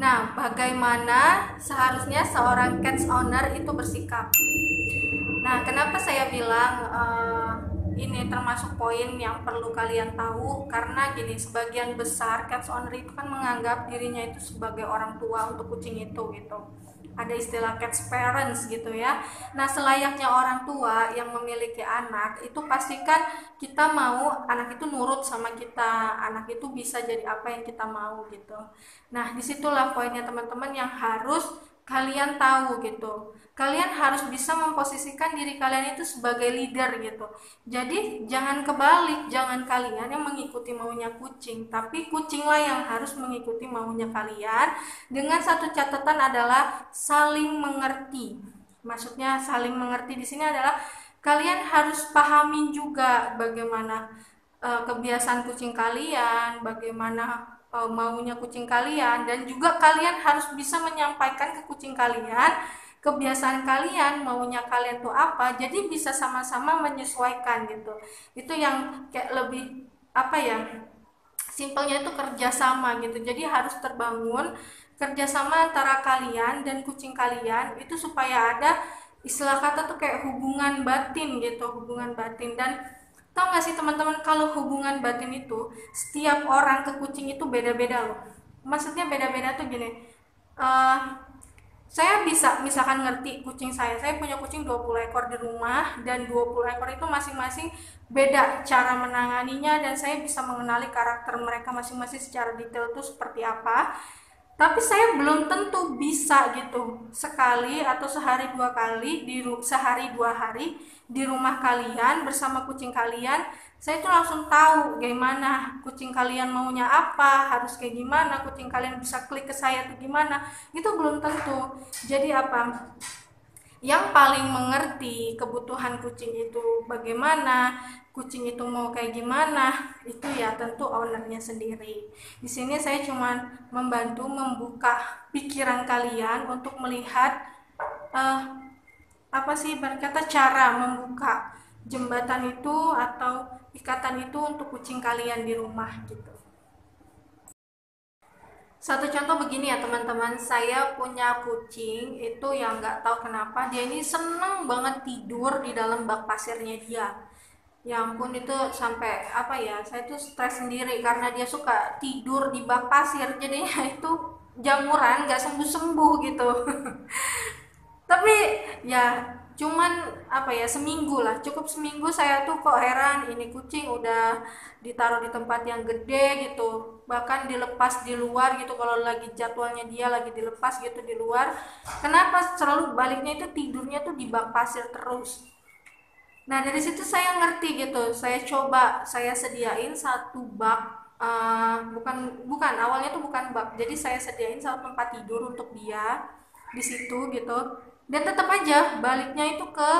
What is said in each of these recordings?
Nah, bagaimana seharusnya seorang cats owner itu bersikap? Nah, kenapa saya bilang ini termasuk poin yang perlu kalian tahu? Karena gini, sebagian besar cats owner itu kan menganggap dirinya itu sebagai orang tua untuk kucing itu gitu. Ada istilah cats parents gitu ya. Nah, selayaknya orang tua yang memiliki anak itu pastikan kita mau anak itu nurut sama kita, anak itu bisa jadi apa yang kita mau gitu. Nah, disitulah poinnya teman-teman yang harus kalian tahu gitu. Kalian harus bisa memposisikan diri kalian itu sebagai leader gitu. Jadi jangan kebalik, jangan kalian yang mengikuti maunya kucing, tapi kucinglah yang harus mengikuti maunya kalian dengan satu catatan adalah saling mengerti. Maksudnya saling mengerti di sini adalah kalian harus pahami juga bagaimana kebiasaan kucing kalian, bagaimana maunya kucing kalian, dan juga kalian harus bisa menyampaikan ke kucing kalian kebiasaan kalian, maunya kalian tuh apa, jadi bisa sama-sama menyesuaikan gitu. Itu yang kayak lebih apa ya, simpelnya itu kerjasama gitu. Jadi harus terbangun kerjasama antara kalian dan kucing kalian itu supaya ada istilah kata tuh kayak hubungan batin gitu, hubungan batin. Dan tau gak sih teman-teman, kalau hubungan batin itu setiap orang ke kucing itu beda-beda loh. Maksudnya beda-beda tuh gini, uh, saya bisa misalkan ngerti kucing saya punya kucing 20 ekor di rumah, dan 20 ekor itu masing-masing beda cara menanganinya, dan saya bisa mengenali karakter mereka masing-masing secara detail itu seperti apa. Tapi saya belum tentu bisa gitu sekali atau sehari dua kali sehari dua hari di rumah kalian bersama kucing kalian, saya tuh langsung tahu gimana kucing kalian maunya apa, harus kayak gimana, kucing kalian bisa klik ke saya tuh gimana, itu belum tentu. Jadi apa, yang paling mengerti kebutuhan kucing itu bagaimana, kucing itu mau kayak gimana, itu ya tentu ownernya sendiri. Di sini saya cuma membantu membuka pikiran kalian untuk melihat uh, apa sih berkata cara membuka jembatan itu atau ikatan itu untuk kucing kalian di rumah gitu. Satu contoh begini ya teman-teman, saya punya kucing itu yang nggak tahu kenapa dia ini seneng banget tidur di dalam bak pasirnya dia. Ya ampun, itu sampai apa ya, saya tuh stres sendiri karena dia suka tidur di bak pasir, jadinya itu jamuran nggak sembuh-sembuh gitu. Tapi ya cuman apa ya, seminggu lah, cukup seminggu saya tuh kok heran, ini kucing udah ditaruh di tempat yang gede gitu, bahkan dilepas di luar gitu, kalau lagi jadwalnya dia lagi dilepas gitu di luar, kenapa selalu baliknya itu tidurnya tuh di bak pasir terus. Nah dari situ saya ngerti gitu, saya coba saya sediain satu bak, bukan bukan awalnya tuh bukan bak, jadi saya sediain satu tempat tidur untuk dia di situ gitu, dan tetap aja baliknya itu ke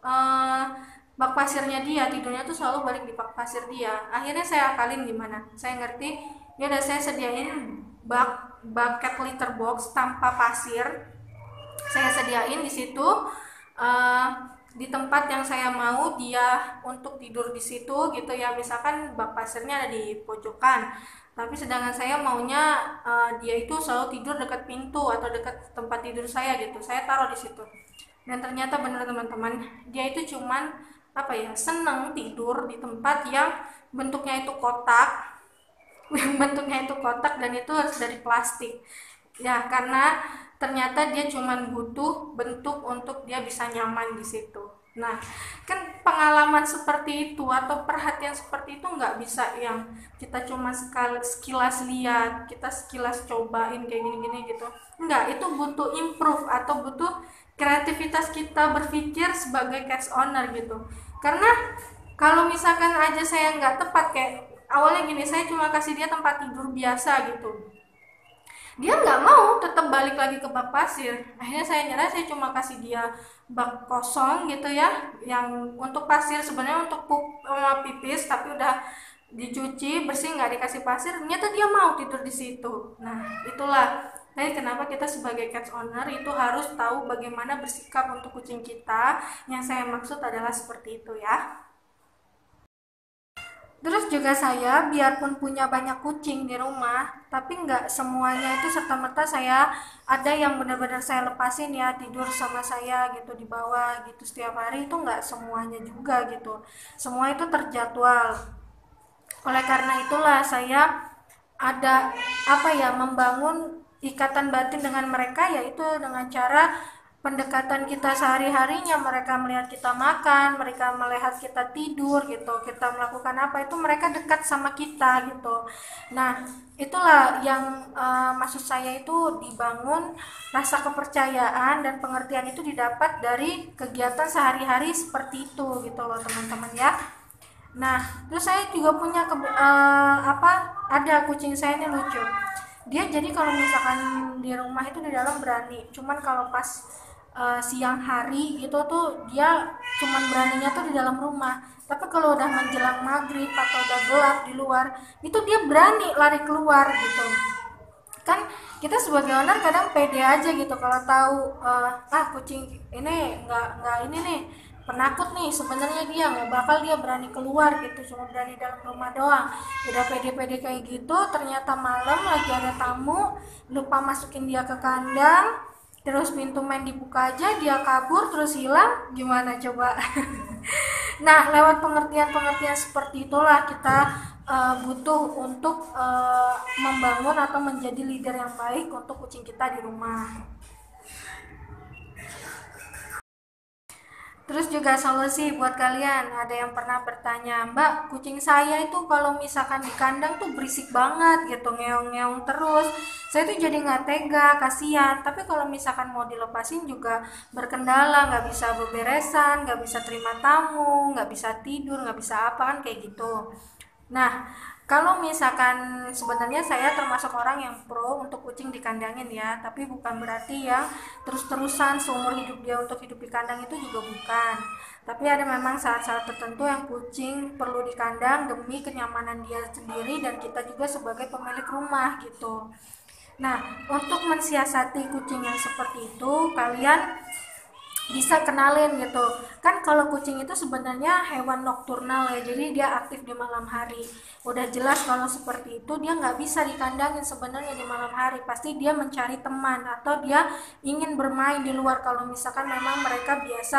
bak pasirnya dia, tidurnya tuh selalu balik di bak pasir dia. Akhirnya saya akalin gimana, saya ngerti, ya udah saya sediain bak bucket litter box tanpa pasir, saya sediain di situ, uh, di tempat yang saya mau dia untuk tidur di situ gitu ya. Misalkan bak pasirnya ada di pojokan, tapi sedangkan saya maunya dia itu selalu tidur dekat pintu atau dekat tempat tidur saya gitu, saya taruh di situ. Dan ternyata benar teman-teman, dia itu cuman apa ya, seneng tidur di tempat yang bentuknya itu kotak, bentuknya itu kotak, dan itu harus dari plastik ya, karena ternyata dia cuma butuh bentuk untuk dia bisa nyaman di situ. Nah kan pengalaman seperti itu atau perhatian seperti itu nggak bisa yang kita cuma sekilas lihat, kita sekilas cobain kayak gini-gini gitu, nggak, itu butuh improve atau butuh kreativitas kita berpikir sebagai cats owner gitu. Karena kalau misalkan aja saya nggak tepat, kayak awalnya gini, saya cuma kasih dia tempat tidur biasa gitu, dia nggak mau, tetap balik lagi ke bak pasir. Akhirnya saya nyerah, saya cuma kasih dia bak kosong gitu ya, yang untuk pasir, sebenarnya untuk pipis, tapi udah dicuci bersih, nggak dikasih pasir, ternyata dia mau tidur di situ. Nah itulah, jadi kenapa kita sebagai cats owner itu harus tahu bagaimana bersikap untuk kucing kita. Yang saya maksud adalah seperti itu ya. Terus juga saya biarpun punya banyak kucing di rumah, tapi nggak semuanya itu serta-merta saya ada yang benar-benar saya lepasin ya tidur sama saya gitu di bawah gitu setiap hari, itu nggak semuanya juga gitu. Semua itu terjadwal. Oleh karena itulah saya ada apa ya, membangun ikatan batin dengan mereka, yaitu dengan cara pendekatan kita sehari-harinya. Mereka melihat kita makan, mereka melihat kita tidur gitu, kita melakukan apa itu mereka dekat sama kita gitu. Nah itulah yang maksud saya itu dibangun rasa kepercayaan dan pengertian itu didapat dari kegiatan sehari-hari seperti itu gitu loh teman-teman ya. Nah, terus saya juga punya ada kucing saya ini lucu. Dia jadi kalau misalkan di rumah itu di dalam berani, cuman kalau pas siang hari itu tuh dia cuman beraninya tuh di dalam rumah. Tapi kalau udah menjelang maghrib atau udah gelap di luar, itu dia berani lari keluar gitu. Kan kita sebagai owner kadang pede aja gitu kalau tahu kucing ini nggak ini nih penakut nih, sebenarnya dia nggak bakal dia berani keluar gitu, cuma berani dalam rumah doang. Udah pede-pede kayak gitu, ternyata malam lagi ada tamu, lupa masukin dia ke kandang, terus pintu main dibuka aja, dia kabur terus hilang, gimana coba? Nah, lewat pengertian-pengertian seperti itulah kita butuh untuk membangun atau menjadi leader yang baik untuk kucing kita di rumah. Terus juga solusi buat kalian, ada yang pernah bertanya, Mbak, kucing saya itu kalau misalkan di kandang tuh berisik banget gitu, ngeong-ngeong terus. Saya tuh jadi nggak tega, kasihan. Tapi kalau misalkan mau dilepasin juga berkendala, nggak bisa beberesan, nggak bisa terima tamu, nggak bisa tidur, nggak bisa apa kan kayak gitu. Nah, kalau misalkan sebenarnya saya termasuk orang yang pro untuk kucing dikandangin ya, tapi bukan berarti ya terus-terusan seumur hidup dia untuk hidup di kandang itu juga bukan. Tapi ada memang saat-saat tertentu yang kucing perlu dikandang demi kenyamanan dia sendiri dan kita juga sebagai pemilik rumah gitu. Nah, untuk mensiasati kucing yang seperti itu, kalian bisa kenalin gitu kan. Kalau kucing itu sebenarnya hewan nokturnal ya, jadi dia aktif di malam hari. Udah jelas kalau seperti itu dia nggak bisa dikandangin sebenarnya di malam hari, pasti dia mencari teman atau dia ingin bermain di luar kalau misalkan memang mereka biasa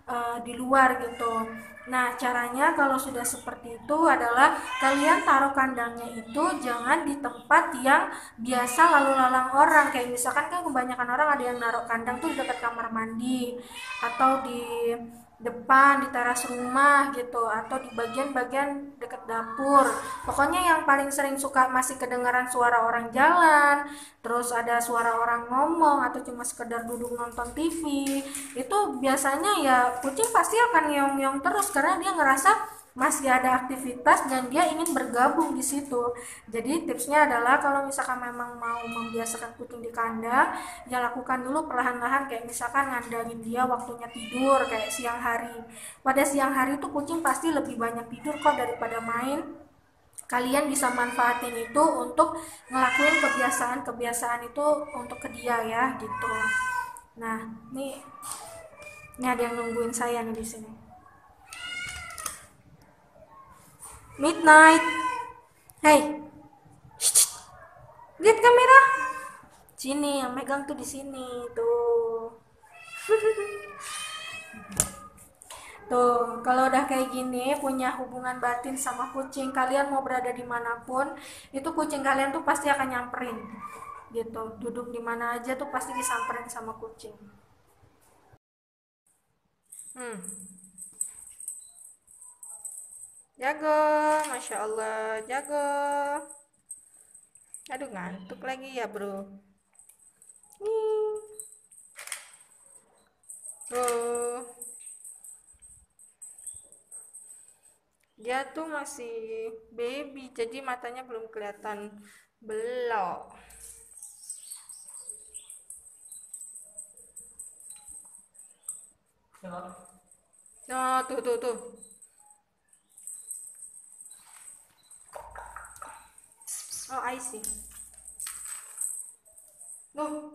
di luar gitu. Nah, caranya kalau sudah seperti itu adalah kalian taruh kandangnya itu jangan di tempat yang biasa lalu lalang orang. Kayak misalkan kan kebanyakan orang ada yang naruh kandang tuh di dekat kamar mandi atau di depan di teras rumah gitu atau di bagian-bagian dekat dapur. Pokoknya yang paling sering suka masih kedengaran suara orang jalan, terus ada suara orang ngomong atau cuma sekedar duduk nonton TV. Itu biasanya ya kucing pasti akan ngeong-ngeong terus karena dia ngerasa masih ada aktivitas dan dia ingin bergabung di situ. Jadi tipsnya adalah kalau misalkan memang mau membiasakan kucing di kandang, ya lakukan dulu perlahan-lahan, kayak misalkan ngandangin dia waktunya tidur kayak siang hari. Pada siang hari itu kucing pasti lebih banyak tidur kok daripada main. Kalian bisa manfaatin itu untuk ngelakuin kebiasaan-kebiasaan itu untuk ke dia ya gitu. Nah, ini ada yang nungguin saya nih di sini. Midnight. Hey, lihat kamera. Sini, yang megang tuh di sini tuh. Tuh, kalau udah kayak gini, punya hubungan batin sama kucing, kalian mau berada dimanapun, itu kucing kalian tuh pasti akan nyamperin. Gitu, duduk di mana aja tuh pasti disamperin sama kucing. Hmm, jago, masya Allah, jago. Aduh, ngantuk lagi ya bro. Nih, tuh. Dia tuh masih baby, jadi matanya belum kelihatan belok. Oh, tuh. Oh, I see. Tuh,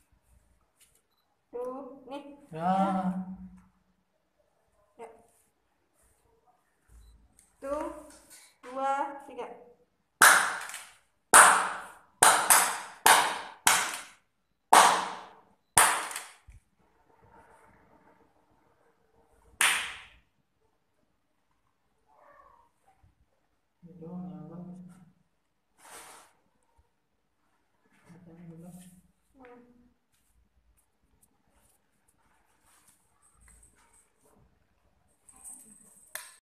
nih. Ya. Ya. Tuh, 2, Ini doang yang bagus.